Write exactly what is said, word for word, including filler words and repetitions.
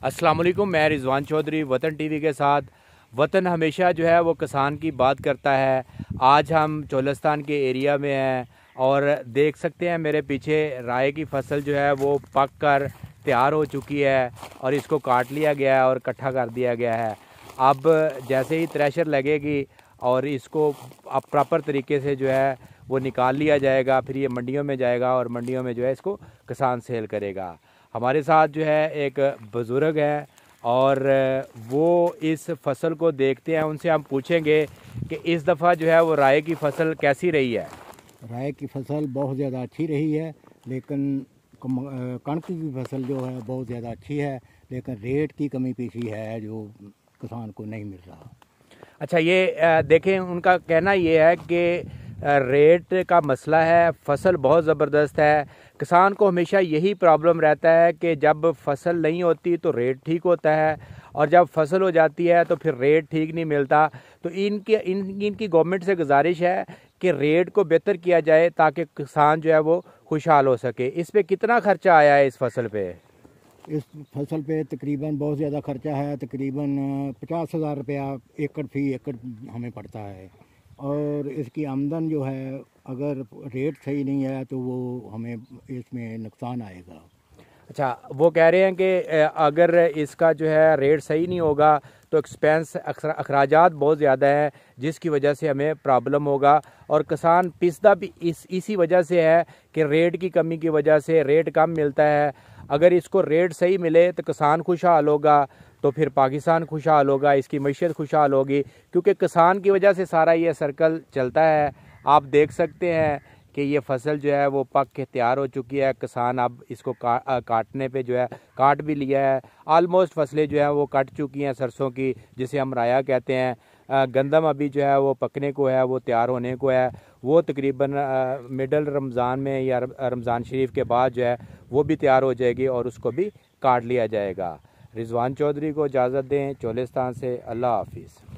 अस्सलाम वालेकुम, मैं रिजवान चौधरी वतन टीवी के साथ। वतन हमेशा जो है वो किसान की बात करता है। आज हम चोलिस्तान के एरिया में हैं और देख सकते हैं मेरे पीछे राई की फसल जो है वो पक कर तैयार हो चुकी है और इसको काट लिया गया है और इकट्ठा कर दिया गया है। अब जैसे ही थ्रेशर लगेगी और इसको अब प्रॉपर तरीके से जो है वो निकाल लिया जाएगा, फिर ये मंडियों में जाएगा और मंडियों में जो है इसको किसान सेल करेगा। हमारे साथ जो है एक बुज़ुर्ग है और वो इस फसल को देखते हैं, उनसे हम पूछेंगे कि इस दफ़ा जो है वो राई की फसल कैसी रही है। राई की फसल बहुत ज़्यादा अच्छी रही है, लेकिन कणक की फसल जो है बहुत ज़्यादा अच्छी है, लेकिन रेट की कमी पेशी है जो किसान को नहीं मिल रहा। अच्छा, ये देखें, उनका कहना ये है कि रेट का मसला है, फसल बहुत ज़बरदस्त है। किसान को हमेशा यही प्रॉब्लम रहता है कि जब फसल नहीं होती तो रेट ठीक होता है और जब फसल हो जाती है तो फिर रेट ठीक नहीं मिलता। तो इनके इन इनकी गवर्नमेंट से गुजारिश है कि रेट को बेहतर किया जाए ताकि किसान जो है वो खुशहाल हो सके। इस पे कितना खर्चा आया है इस फसल पे? इस फसल पे तकरीबन बहुत ज़्यादा खर्चा है, तकरीबन पचास हज़ार रुपया एकड़ फी एकड़ हमें पड़ता है और इसकी आमदन जो है अगर रेट सही नहीं है तो वो हमें इसमें नुकसान आएगा। अच्छा, वो कह रहे हैं कि अगर इसका जो है रेट सही नहीं होगा तो एक्सपेंस अखराजात बहुत ज़्यादा है, जिसकी वजह से हमें प्रॉब्लम होगा और किसान पिसदा भी इस इसी वजह से है कि रेट की कमी की वजह से रेट कम मिलता है। अगर इसको रेट सही मिले तो किसान खुशहाल होगा, तो फिर पाकिस्तान खुशहाल होगा, इसकी मईशत खुशहाल होगी, क्योंकि किसान की वजह से सारा ये सर्कल चलता है। आप देख सकते हैं कि ये फसल जो है वो पक के तैयार हो चुकी है। किसान अब इसको का, काटने पे जो है काट भी लिया है। आलमोस्ट फसलें जो है वो कट चुकी हैं सरसों की, जिसे हम राया कहते हैं। गंदम अभी जो है वो पकने को है, वो तैयार होने को है। वो तकरीबन मिडल रमज़ान में या रमज़ान शरीफ के बाद जो है वो भी तैयार हो जाएगी और उसको भी काट लिया जाएगा। रिजवान चौधरी को इजाज़त दें चोलिस्तान से। अल्लाह हाफिज़।